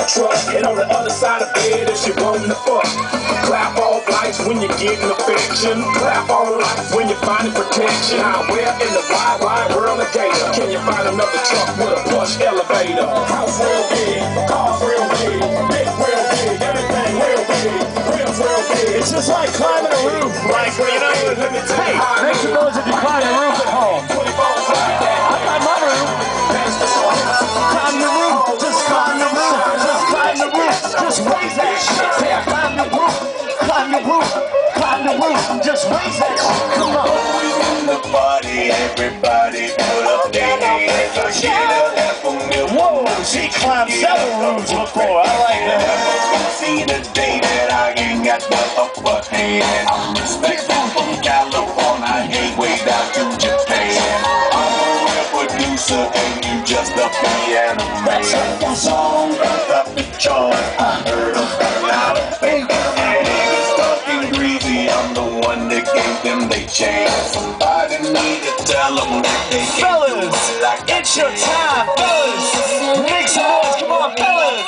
truck, and on the other side of bed if she wantin' to fuck. Clap off lights when you're getting affection. Clap on lights when you're finding protection. Out where in the wide, wide world of Gator can you find another truck with a plush elevator? House real big, cars real big, dick real big, everything real big, rims real big. It's just like climbing a roof. Like, you know, hey, make some noise if you climb a roof at home. I climb my roof. Climb the roof, just climb the roof, just climb the roof, just raise that shit. Climb the roof, climb the roof, climb the roof, just raise that shit. Come on. In the party, everybody put up their hands. I get a half a million. Whoa, she climbed several roofs before. I like that. See the day that I ain't got the upper hand. I'm respectful from California, I ain't way down to Japan. I'm a real producer and you just a piano man. Song runs up the chart, I heard them burn out. And niggas talking greasy, I'm the one that gave them they chance. Somebody need to tell them that they can't do Fellas, it like I it's your can. time, fellas. Make some noise, come on, fellas.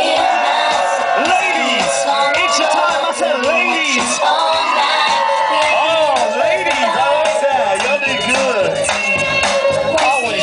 Ladies, it's your time. I said ladies. Oh, ladies, I like that. Y'all did good. Always.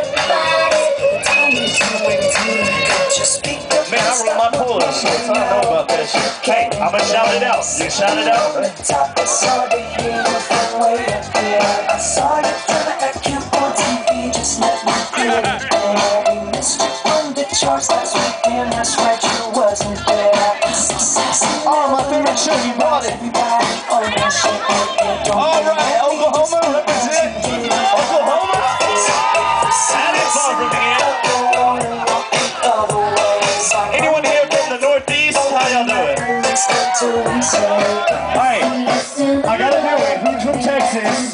Man, I wrote my pull-up shorts. I don't know about that shit. Hey, I'm gonna shout it out. You shout it out? I saw the hero from way up here. I saw you coming at you on TV. Just let me clear it there. You missed it on the charts last weekend. That's right, you wasn't there. Oh, my favorite show, you brought it. Everybody on that shit. All right, Oklahoma, represent Oklahoma. That is far from here. Anyone here from the Northeast? How y'all doing? All right, I gotta do it. Who's from Texas?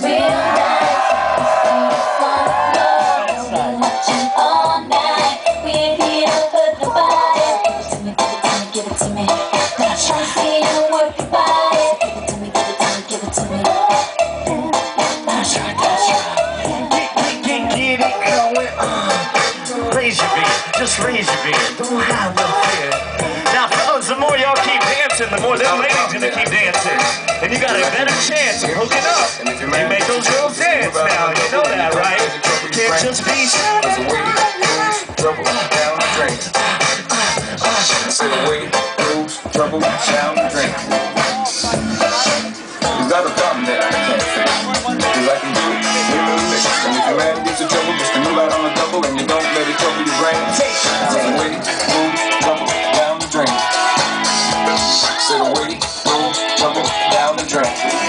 Raise your beer, just raise your beer. Don't have no fear. Now, fellas, the more y'all keep dancing, the more them ladies gonna keep dancing. And you got a better chance of hooking up. You make those girls dance now. You know that, right? You can't just be Trouble down the drain. Say the way goes, trouble down the drain. Is that a problem that I can't fix? Cause I can do it with a fix. And if your man gets in trouble, just to move out on a double and you don't let it trouble your brain. Say the way goes, trouble down the drain. Say the way goes, trouble down the drain.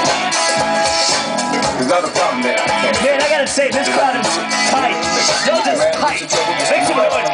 Is that a problem that I can't fix? Man, I gotta say, this crowd is tight. They're just tight. Make some noise.